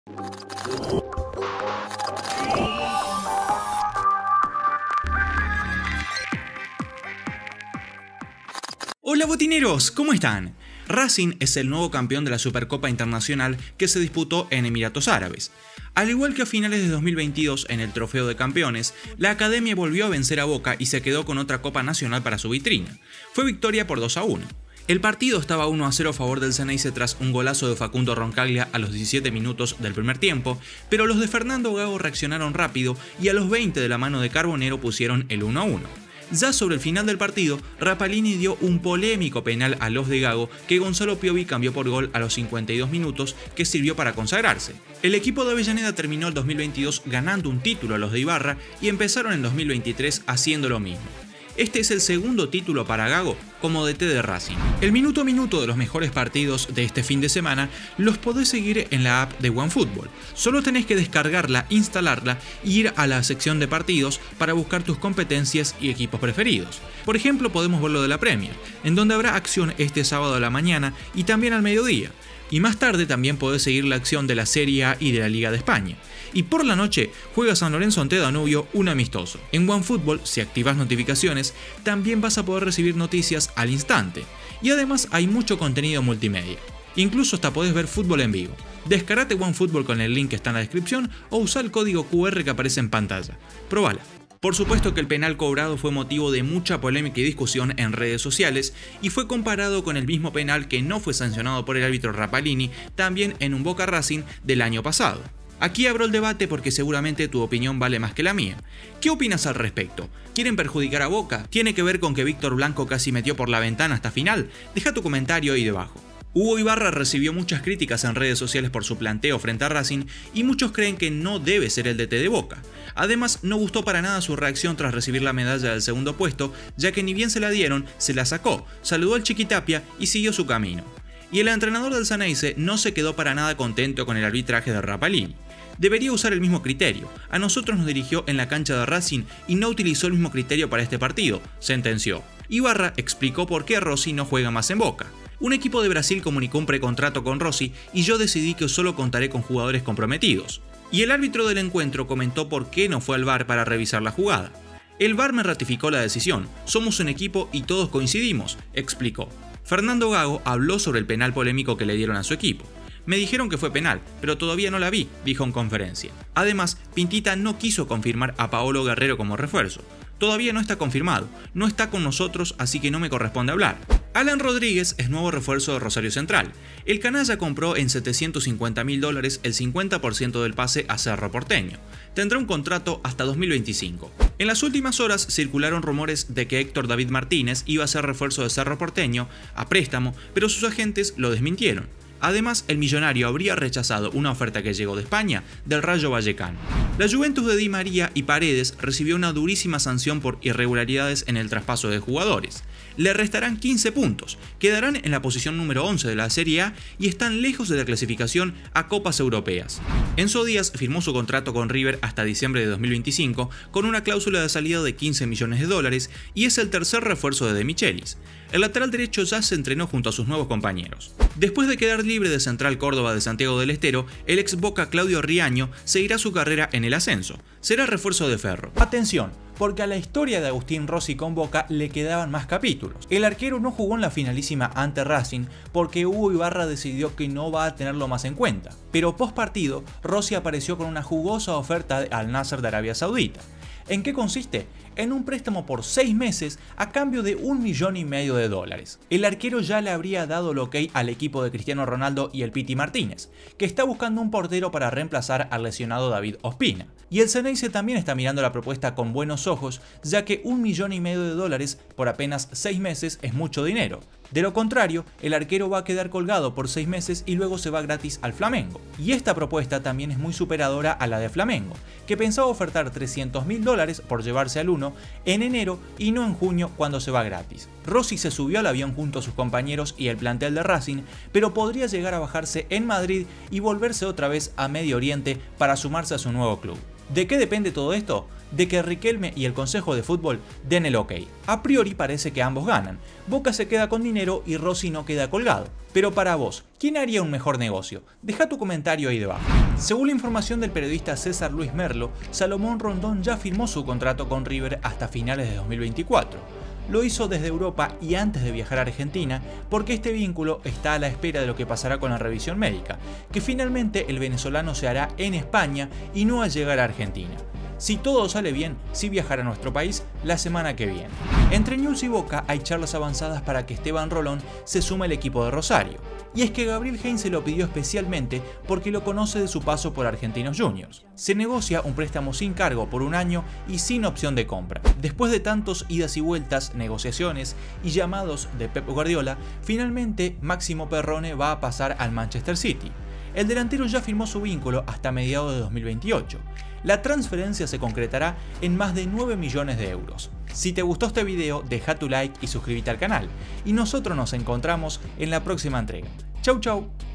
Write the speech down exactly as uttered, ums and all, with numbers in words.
Hola botineros, ¿cómo están? Racing es el nuevo campeón de la Supercopa Internacional que se disputó en Emiratos Árabes. Al igual que a finales de dos mil veintidós en el Trofeo de Campeones, la Academia volvió a vencer a Boca y se quedó con otra Copa Nacional para su vitrina. Fue victoria por dos a uno. El partido estaba uno a cero a favor del Xeneize tras un golazo de Facundo Roncaglia a los diecisiete minutos del primer tiempo, pero los de Fernando Gago reaccionaron rápido y a los veinte de la mano de Carbonero pusieron el uno a uno. Ya sobre el final del partido, Rapalini dio un polémico penal a los de Gago que Gonzalo Piovi cambió por gol a los cincuenta y dos minutos, que sirvió para consagrarse. El equipo de Avellaneda terminó el dos mil veintidós ganando un título a los de Ibarra y empezaron en dos mil veintitrés haciendo lo mismo. Este es el segundo título para Gago como D T de Racing. El minuto a minuto de los mejores partidos de este fin de semana los podés seguir en la app de OneFootball. Solo tenés que descargarla, instalarla y ir a la sección de partidos para buscar tus competencias y equipos preferidos. Por ejemplo, podemos ver lo de la Premier, en donde habrá acción este sábado a la mañana y también al mediodía. Y más tarde también podés seguir la acción de la Serie A y de la Liga de España. Y por la noche juega San Lorenzo ante Danubio un amistoso. En OneFootball, si activas notificaciones, también vas a poder recibir noticias al instante. Y además hay mucho contenido multimedia. Incluso hasta podés ver fútbol en vivo. Descargate OneFootball con el link que está en la descripción o usa el código Q R que aparece en pantalla. Probala. Por supuesto que el penal cobrado fue motivo de mucha polémica y discusión en redes sociales y fue comparado con el mismo penal que no fue sancionado por el árbitro Rapalini también en un Boca Racing del año pasado. Aquí abro el debate porque seguramente tu opinión vale más que la mía. ¿Qué opinas al respecto? ¿Quieren perjudicar a Boca? ¿Tiene que ver con que Víctor Blanco casi metió por la ventana hasta final? Deja tu comentario ahí debajo. Hugo Ibarra recibió muchas críticas en redes sociales por su planteo frente a Racing y muchos creen que no debe ser el D T de Boca. Además, no gustó para nada su reacción tras recibir la medalla del segundo puesto, ya que ni bien se la dieron, se la sacó, saludó al Chiquitapia y siguió su camino. Y el entrenador del Xeneize no se quedó para nada contento con el arbitraje de Rapalini. Debería usar el mismo criterio. A nosotros nos dirigió en la cancha de Racing y no utilizó el mismo criterio para este partido, sentenció. Ibarra explicó por qué Rossi no juega más en Boca. Un equipo de Brasil comunicó un precontrato con Rossi y yo decidí que solo contaré con jugadores comprometidos. Y el árbitro del encuentro comentó por qué no fue al V A R para revisar la jugada. El V A R me ratificó la decisión, somos un equipo y todos coincidimos, explicó. Fernando Gago habló sobre el penal polémico que le dieron a su equipo. Me dijeron que fue penal, pero todavía no la vi, dijo en conferencia. Además, Pintita no quiso confirmar a Paolo Guerrero como refuerzo. Todavía no está confirmado, no está con nosotros, así que no me corresponde hablar. Alan Rodríguez es nuevo refuerzo de Rosario Central. El canalla compró en setecientos cincuenta mil dólares el cincuenta por ciento del pase a Cerro Porteño. Tendrá un contrato hasta dos mil veinticinco. En las últimas horas circularon rumores de que Héctor David Martínez iba a ser refuerzo de Cerro Porteño a préstamo, pero sus agentes lo desmintieron. Además, el millonario habría rechazado una oferta que llegó de España, del Rayo Vallecano. La Juventus de Di María y Paredes recibió una durísima sanción por irregularidades en el traspaso de jugadores. Le restarán quince puntos, quedarán en la posición número once de la Serie A y están lejos de la clasificación a Copas Europeas. Enzo Díaz firmó su contrato con River hasta diciembre de dos mil veinticinco con una cláusula de salida de quince millones de dólares y es el tercer refuerzo de De Michelis. El lateral derecho ya se entrenó junto a sus nuevos compañeros. Después de quedar libre de Central Córdoba de Santiago del Estero, el ex Boca Claudio Riaño seguirá su carrera en el ascenso. Será refuerzo de Ferro. Atención, porque a la historia de Agustín Rossi con Boca le quedaban más capítulos. El arquero no jugó en la finalísima ante Racing porque Hugo Ibarra decidió que no va a tenerlo más en cuenta. Pero post partido, Rossi apareció con una jugosa oferta al Nasser de Arabia Saudita. ¿En qué consiste? En un préstamo por seis meses a cambio de un millón y medio de dólares. El arquero ya le habría dado el ok al equipo de Cristiano Ronaldo y el Piti Martínez, que está buscando un portero para reemplazar al lesionado David Ospina. Y el Xeneize también está mirando la propuesta con buenos ojos, ya que un millón y medio de dólares por apenas seis meses es mucho dinero. De lo contrario, el arquero va a quedar colgado por seis meses y luego se va gratis al Flamengo. Y esta propuesta también es muy superadora a la de Flamengo, que pensaba ofertar trescientos mil dólares por llevarse al uno en enero y no en junio cuando se va gratis. Rossi se subió al avión junto a sus compañeros y el plantel de Racing, pero podría llegar a bajarse en Madrid y volverse otra vez a Medio Oriente para sumarse a su nuevo club. ¿De qué depende todo esto? De que Riquelme y el Consejo de Fútbol den el ok. A priori parece que ambos ganan. Boca se queda con dinero y Rossi no queda colgado. Pero para vos, ¿quién haría un mejor negocio? Deja tu comentario ahí debajo. Según la información del periodista César Luis Merlo, Salomón Rondón ya firmó su contrato con River hasta finales de dos mil veinticuatro. Lo hizo desde Europa y antes de viajar a Argentina porque este vínculo está a la espera de lo que pasará con la revisión médica, que finalmente el venezolano se hará en España y no al llegar a Argentina. Si todo sale bien, sí viajará a nuestro país la semana que viene. Entre Newell's y Boca hay charlas avanzadas para que Esteban Rolón se sume al equipo de Rosario. Y es que Gabriel Heinze se lo pidió especialmente porque lo conoce de su paso por Argentinos Juniors. Se negocia un préstamo sin cargo por un año y sin opción de compra. Después de tantos idas y vueltas, negociaciones y llamados de Pep Guardiola, finalmente Máximo Perrone va a pasar al Manchester City. El delantero ya firmó su vínculo hasta mediados de dos mil veintiocho. La transferencia se concretará en más de nueve millones de euros. Si te gustó este video, deja tu like y suscríbete al canal. Y nosotros nos encontramos en la próxima entrega. Chau chau.